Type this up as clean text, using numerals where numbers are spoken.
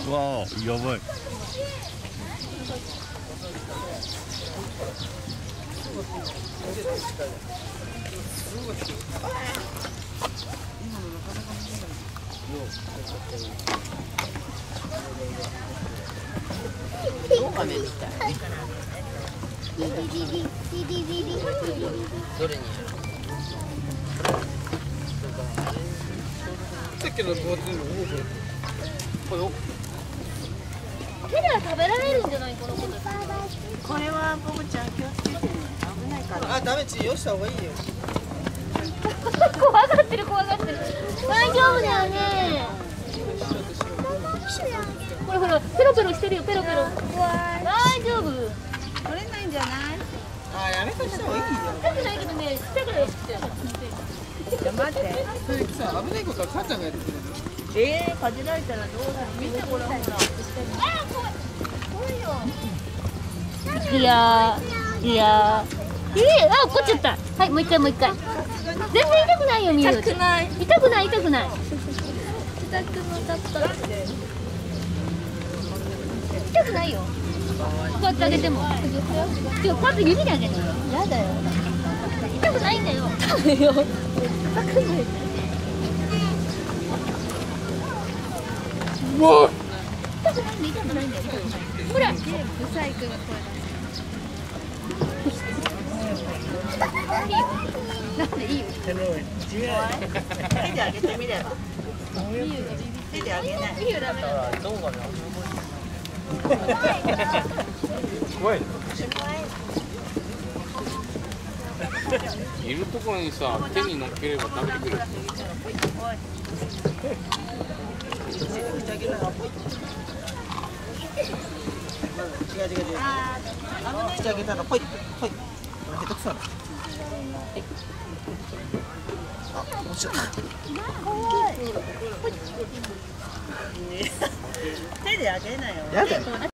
わあ、やばい。 オカメみたい。どれに？ さっきの分厚いの多く。これを。 手では食べられるんじゃないこの子たち。 これはボブちゃん気をつけてね。危ないから。 あ、ダメチよした方がいいよ。 怖がってる怖がってる。大丈夫だよね。ほらほらペロペロしてるよペロペロ。大丈夫。 取れないんじゃない？ あ、やめとした方がいいよ。 痛くないけどね、ちっちゃいからよ。 じゃ待って。 それさ、危ないことは母ちゃんがやってくれる。 かじられたらどうだろう。見てほらほら。 いくよいいよ。あ、怒っちゃった。はい、もう一回もう一回。全然痛くないよ、みゆ。痛くない。痛くない痛くない。痛くなかった。痛くないよ。こうやってあげても。違う、こうやって指であげるのよ。やだよ。痛くないんだよ。痛くない。痛くない。 もう。 痛くないんだよ。痛くないんだよ。ほら。ブサイクが声出なんでいいよ。 手であげてみれば。手であげない。 いいよダメだ。 どうかな。 怖い。 いるところにさ、手に乗っければ食べてくれる。 違う。口あげたらポイポイ。下手くそな。あ、面白い。 手であげなよ。 やだよ。